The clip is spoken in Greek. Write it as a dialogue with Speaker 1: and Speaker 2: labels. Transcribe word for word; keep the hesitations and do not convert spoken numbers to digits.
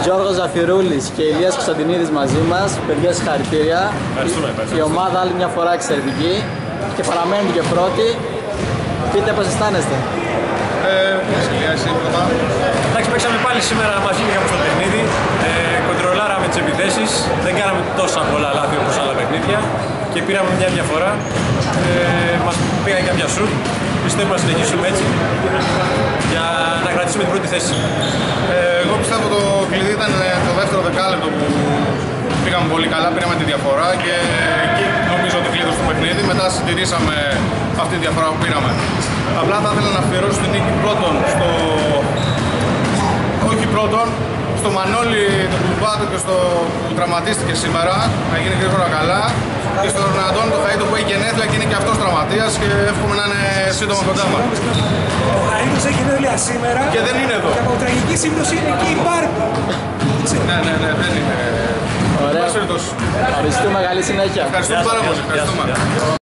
Speaker 1: Γιώργος Ζαφυρούλης και Ηλίας Κωνσταντινίδης μαζί μας. Παιδιά, συγχαρητήρια.
Speaker 2: Ευχαριστούμε, ευχαριστούμε.
Speaker 1: Η ομάδα άλλη μια φορά εξαιρετική και παραμένουν και πρώτοι. Πείτε πώς αισθάνεστε.
Speaker 3: Ε, Ηλία, εσύ πρώτα.
Speaker 2: Εντάξει, παίξαμε πάλι σήμερα μαζί είχαμε στο παιχνίδι. Ε, κοντρολάραμε τις επιθέσεις. Δεν κάναμε τόσα πολλά λάθη όπως άλλα παιχνίδια. Και πήραμε μια διαφορά. Ε, μας πήγαν κάποια σουτ. Πιστεύουμε να συνεχίσουμε έτσι για να κρατήσουμε την πρώτη θέση.
Speaker 3: Ε, εγώ πιστεύω το κλειδί ήταν το δεύτερο δεκάλεπτο που πήγαμε πολύ καλά, πήραμε τη διαφορά και εκεί νομίζω ότι κλείδωσε το παιχνίδι. Μετά συντηρήσαμε αυτή τη διαφορά που πήραμε. Απλά θα ήθελα να αφιερώσω την νίκη πρώτον στο... όχι πρώτον, στο Μανώλη, τον Κουρμπάτο και στο που τραυματίστηκε σήμερα, να γίνει γρήγορα καλά. Και στον Αντώνη τον Χαΐτο που έχει γενέθλια και είναι και αυτός τραυματίας και εύχομαι να είναι σύντομα κοντά μας.
Speaker 4: Ο Χαΐτος έχει γενέθλια σήμερα
Speaker 3: Και δεν είναι εδώ.
Speaker 4: και από τραγική σύμπτωση είναι εκεί η Πάρκο.
Speaker 3: Ναι, ναι, ναι, δεν είναι.
Speaker 1: Ωραία. Ευχαριστούμε, καλή συνέχεια.
Speaker 3: Ευχαριστούμε πάρα πολύ. Ευχαριστούμε.